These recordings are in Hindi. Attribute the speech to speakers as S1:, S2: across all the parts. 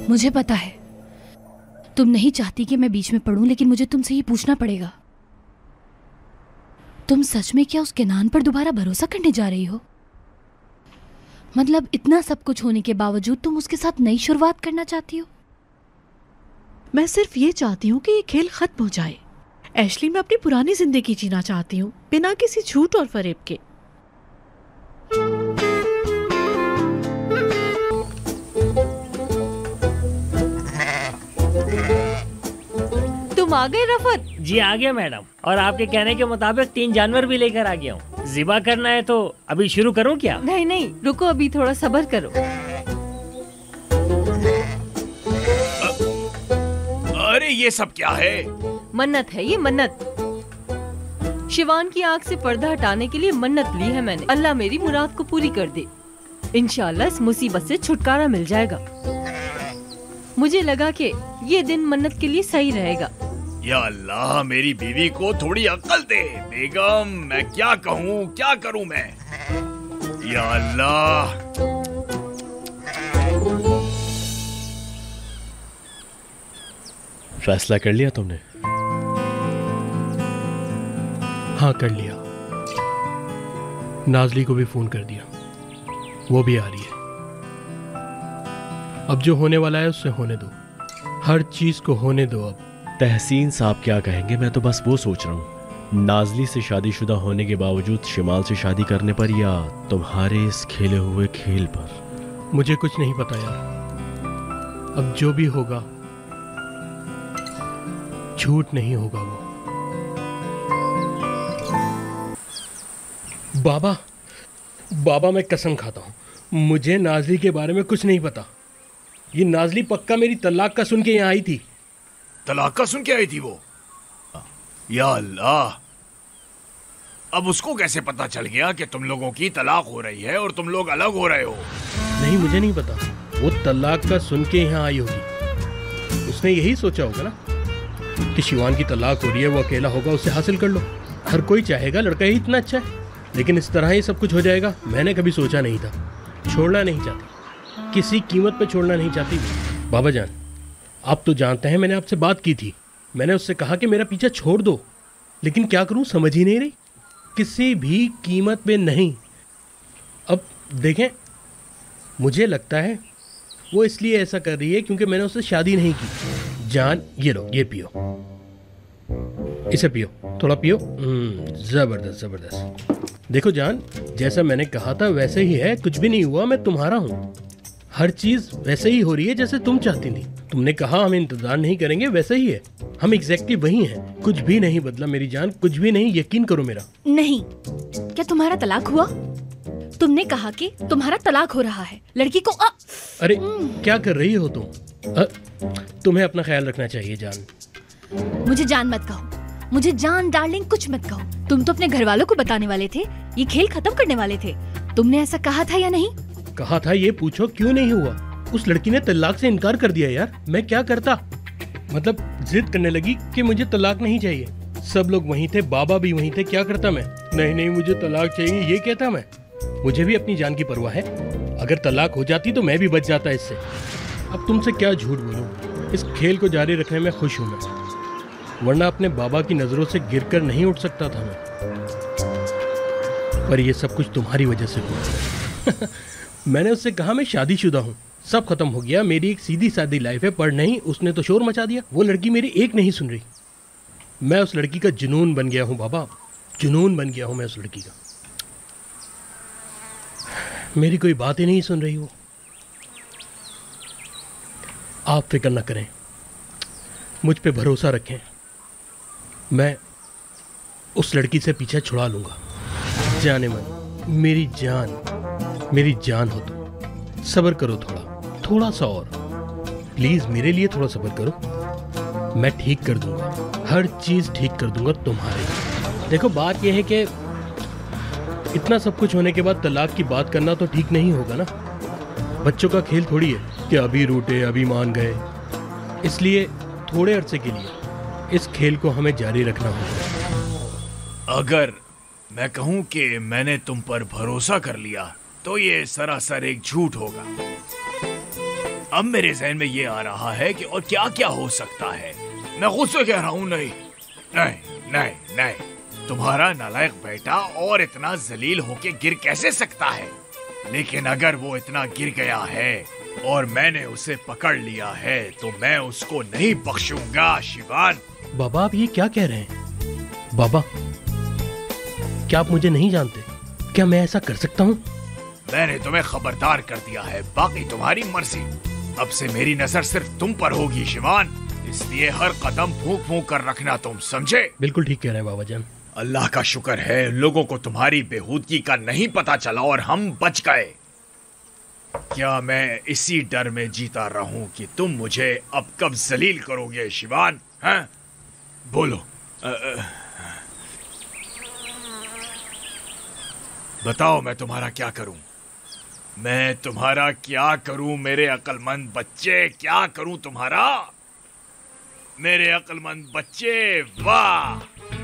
S1: मुझे पता है तुम नहीं चाहती कि मैं बीच में पड़ूं, लेकिन मुझे तुमसे ये पूछना पड़ेगा, तुम सच में क्या उस केनान पर दोबारा भरोसा करने जा रही हो? मतलब इतना सब कुछ होने के बावजूद तुम उसके साथ नई शुरुआत करना चाहती हो?
S2: मैं सिर्फ ये चाहती हूँ कि ये खेल खत्म हो जाए। एशली, मैं अपनी पुरानी जिंदगी जीना चाहती हूँ, बिना किसी झूठ और फरेब के। तुम आ गए रफत?
S3: जी आ गया मैडम, और आपके कहने के मुताबिक 3 जानवर भी लेकर आ गया हूँ। ज़िबा करना है तो अभी शुरू करूँ क्या?
S2: नहीं नहीं, रुको, अभी थोड़ा सब्र करो।
S4: अरे ये सब क्या है?
S2: मन्नत है ये, मन्नत। शिवान की आंख से पर्दा हटाने के लिए मन्नत ली है मैंने। अल्लाह मेरी मुराद को पूरी कर दे। इंशाल्लाह इस मुसीबत से छुटकारा मिल जाएगा। मुझे लगा कि ये दिन मन्नत के लिए सही रहेगा।
S4: या अल्लाह, मेरी बीवी को थोड़ी अक्ल दे। बेगम, मैं क्या कहूँ, क्या करूँ मैं? या अल्लाह।
S5: फैसला कर लिया तुमने?
S6: हाँ कर लिया। नाजली को भी फोन कर दिया, वो भी आ रही है। अब जो होने वाला है उससे होने दो, हर चीज को होने दो। अब
S5: तहसीन साहब क्या कहेंगे, मैं तो बस वो सोच रहा हूँ, नाजली से शादीशुदा होने के बावजूद शिमाल से शादी करने पर या तुम्हारे इस खेले हुए खेल पर।
S6: मुझे कुछ नहीं पता यार, अब जो भी होगा झूठ नहीं होगा वो। बाबा, बाबा मैं कसम खाता हूँ, मुझे नाजली के बारे में कुछ नहीं पता। ये नाजली पक्का मेरी तलाक का सुन के यहाँ आई थी।
S4: तलाक का सुन के आई थी वो? या अल्लाह, अब उसको कैसे पता चल गया कि तुम लोगों की तलाक हो रही है और तुम लोग अलग हो रहे हो?
S6: नहीं, मुझे नहीं पता। वो तलाक का सुन के यहाँ आई होगी। उसने यही सोचा होगा ना कि शिवान की तलाक हो रही है, वो अकेला होगा, उससे हासिल कर लो। हर कोई चाहेगा, लड़का ही इतना अच्छा है, लेकिन इस तरह ही सब कुछ हो जाएगा मैंने कभी सोचा नहीं था। छोड़ना नहीं चाहती, किसी कीमत पे छोड़ना नहीं चाहती। बाबा जान, आप तो जानते हैं मैंने आपसे बात की थी, मैंने उससे कहा कि मेरा पीछा छोड़ दो, लेकिन क्या करूं समझ ही नहीं रही, किसी भी कीमत पे नहीं। अब देखें, मुझे लगता है वो इसलिए ऐसा कर रही है क्योंकि मैंने उससे शादी नहीं की। जान, ये लो, ये पियो, इसे पियो, थोड़ा पियो। जबरदस्त जबरदस्त। देखो जान, जैसा मैंने कहा था वैसे ही है, कुछ भी नहीं हुआ, मैं तुम्हारा हूँ। हर चीज वैसे ही हो रही है जैसे तुम चाहती थी। तुमने कहा हम इंतजार नहीं करेंगे, वैसे ही है, हम एग्जैक्टली वही हैं। कुछ भी नहीं बदला मेरी जान, कुछ भी नहीं, यकीन करो मेरा।
S1: नहीं, क्या तुम्हारा तलाक हुआ? तुमने कहा कि तुम्हारा तलाक हो रहा है। लड़की को
S6: अरे क्या कर रही हो तुम? तुम्हें अपना ख्याल रखना चाहिए जान।
S1: मुझे जान मत कहो, मुझे जान डार्लिंग कुछ मत कहो। तुम तो अपने घर वालों को बताने वाले थे, ये खेल खत्म करने वाले थे। तुमने ऐसा कहा था या नहीं?
S6: कहा था, ये पूछो क्यों नहीं हुआ? उस लड़की ने तलाक से इनकार कर दिया यार, मैं क्या करता? मतलब जिद करने लगी कि मुझे तलाक नहीं चाहिए। सब लोग वहीं थे, बाबा भी वहीं थे, क्या करता मैं? नहीं नहीं, मुझे तलाक चाहिए, ये कहता मैं। मुझे भी अपनी जान की परवाह है, अगर तलाक हो जाती तो मैं भी बच जाता इससे। अब तुमसे क्या झूठ बोलूं, इस खेल को जारी रखने में खुश हूं मैं, वरना अपने बाबा की नजरों से गिरकर नहीं उठ सकता था मैं। पर ये सब कुछ तुम्हारी वजह से हुआ। मैंने उससे कहा मैं शादीशुदा हूँ, सब खत्म हो गया, मेरी एक सीधी सादी लाइफ है, पर नहीं, उसने तो शोर मचा दिया। वो लड़की मेरी एक नहीं सुन रही, मैं उस लड़की का जुनून बन गया हूँ बाबा, जुनून बन गया हूँ मैं उस लड़की का। मेरी कोई बात ही नहीं सुन रही वो। आप फिक्र न करें, मुझ पे भरोसा रखें, मैं उस लड़की से पीछा छुड़ा लूंगा। जाने मन, मेरी जान हो तुम, सब्र करो थोड़ा, थोड़ा सा और, प्लीज मेरे लिए थोड़ा सब्र करो, मैं ठीक कर दूंगा, हर चीज ठीक कर दूंगा तुम्हारे। देखो बात यह है कि इतना सब कुछ होने के बाद तलाक की बात करना तो ठीक नहीं होगा ना। बच्चों का खेल थोड़ी है कि अभी रूठे अभी मान गए, इसलिए थोड़े अरसे के लिए इस खेल को हमें जारी रखना होगा।
S4: अगर मैं कहूं कि मैंने तुम पर भरोसा कर लिया तो ये सरासर एक झूठ होगा। अब मेरे जहन में ये आ रहा है कि और क्या क्या हो सकता है। मैं खुद से कह रहा हूँ नहीं नहीं नहीं नहीं, तुम्हारा नालायक बेटा और इतना जलील होके गिर कैसे सकता है। लेकिन अगर वो इतना गिर गया है और मैंने उसे पकड़ लिया है तो मैं उसको नहीं बख्शूंगा। शिवान।
S6: बाबा आप ये क्या कह रहे हैं? बाबा क्या आप मुझे नहीं जानते? क्या मैं ऐसा कर सकता हूँ?
S4: मैंने तुम्हें खबरदार कर दिया है, बाकी तुम्हारी मर्जी। अब से मेरी नजर सिर्फ तुम पर होगी शिवान, इसलिए हर कदम फूंक फूंक कर रखना, तुम समझे?
S6: बिल्कुल ठीक कह रहे हैं बाबा जान।
S4: अल्लाह का शुक्र है लोगों को तुम्हारी बेहूदगी का नहीं पता चला और हम बच गए। क्या मैं इसी डर में जीता रहूं कि तुम मुझे अब कब जलील करोगे शिवान? हैं? बोलो। बताओ मैं तुम्हारा क्या करूं? मैं तुम्हारा क्या करूं मेरे अक्लमंद बच्चे? क्या करूं तुम्हारा मेरे अक्लमंद बच्चे? वाह!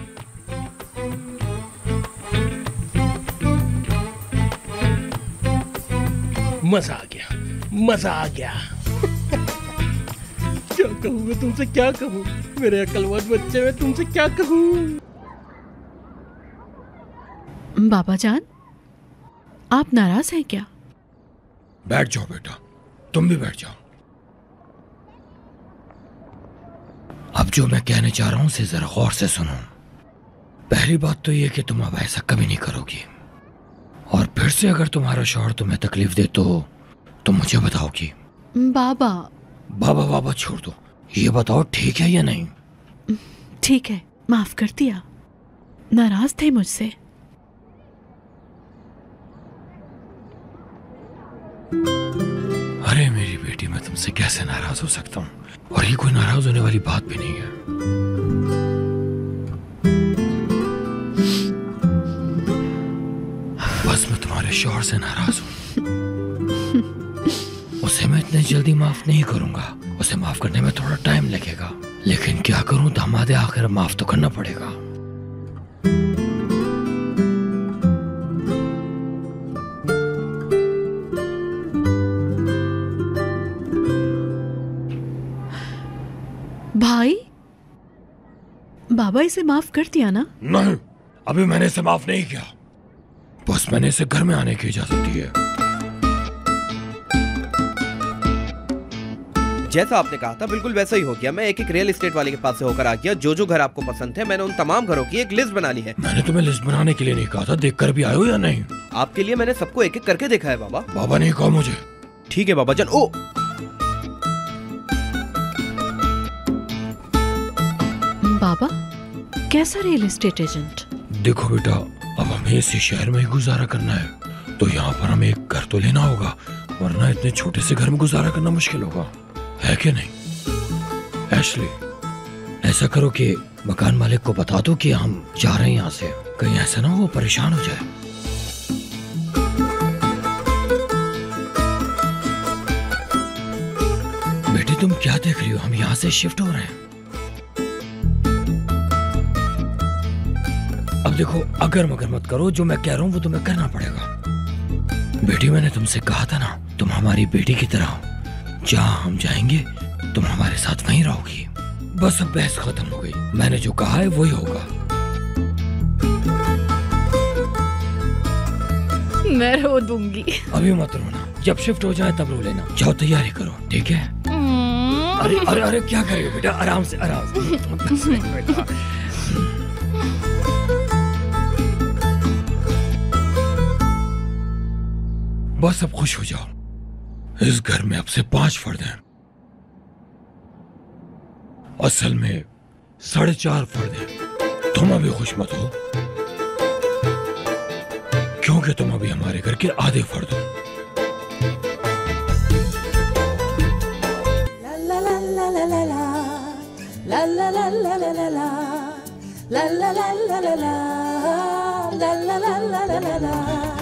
S6: मजा आ गया, मजा आ गया। क्या कहूँ मैं तुमसे, क्या कहूँ मेरे अक्लमंद बच्चे, मैं तुमसे क्या कहूँ?
S7: बाबा जान आप नाराज हैं क्या?
S4: बैठ जाओ बेटा, तुम भी बैठ जाओ। अब जो मैं कहने चाह रहा हूं उसे जरा गौर से सुनो। पहली बात तो ये कि तुम अब ऐसा कभी नहीं करोगी, और फिर से अगर तुम्हारा शौहर तुम्हें तकलीफ दे तो मुझे बताओगी।
S7: बाबा
S4: बाबा बाबा छोड़ दो, ये बताओ ठीक है या नहीं?
S7: ठीक है, माफ कर दिया। नाराज थे मुझसे।
S4: अरे मेरी बेटी, मैं तुमसे कैसे नाराज हो सकता हूँ? और ये कोई नाराज होने वाली बात भी नहीं है। बस मैं तुम्हारे शौहर से नाराज हूँ। उसे मैं इतने जल्दी माफ नहीं करूंगा, उसे माफ करने में थोड़ा टाइम लगेगा, लेकिन क्या करूं, दामादे आखिर माफ तो करना पड़ेगा।
S7: भाई बाबा इसे माफ कर दिया ना?
S4: नहीं, अभी मैंने इसे माफ नहीं किया। बस मैंने इसे घर में आने की इजाजत दी है।
S8: जैसा आपने कहा था बिल्कुल वैसा ही हो गया। मैं एक एक रियल एस्टेट वाले के पास से होकर आ गया। जो जो घर आपको पसंद थे मैंने उन तमाम घरों की एक लिस्ट बना ली है।
S4: मैंने तुम्हें लिस्ट बनाने के लिए नहीं कहा था, देख कर भी आए हो या नहीं?
S8: आपके लिए मैंने सबको एक एक करके देखा है बाबा।
S4: बाबा नहीं कहा मुझे।
S8: ठीक है बाबा जान। ओ
S7: बाबा कैसा रियल एस्टेट एजेंट?
S4: देखो बेटा, अब हमें इसी शहर में ही गुजारा करना है, तो यहाँ पर हमें एक घर तो लेना होगा, वरना इतने छोटे से घर में गुजारा करना मुश्किल होगा, है कि नहीं? एशली, ऐसा करो कि मकान मालिक को बता दो कि हम जा रहे हैं यहाँ से, कहीं ऐसा ना वो परेशान हो जाए। बेटी तुम क्या देख रही हो? हम यहाँ से शिफ्ट हो रहे हैं। अब देखो, अगर मगर मत करो, जो मैं कह रहा हूँ वो तुम्हें करना पड़ेगा। बेटी मैंने तुमसे कहा था ना, तुम हमारी बेटी की तरह हो, जहाँ हम जाएंगे तुम हमारे साथ वहीं रहोगी। बस अब बहस खत्म हो गई, मैंने जो कहा है वही होगा।
S7: मैं रो दूंगी।
S4: अभी मत रोना, जब शिफ्ट हो जाए तब रो लेना। जाओ तैयारी करो, ठीक है? अरे अरे अरे क्या कर रही हो बेटा? आराम से आराम से। बेटा बस अब खुश हो जाओ। इस घर में अब से 5 फर्द हैं, असल में 4.5 फर्द हैं। तुम अभी खुश मत हो, क्योंकि तुम अभी हमारे घर के आधे फर्द हो।
S9: la la la la la la la la la la la la la la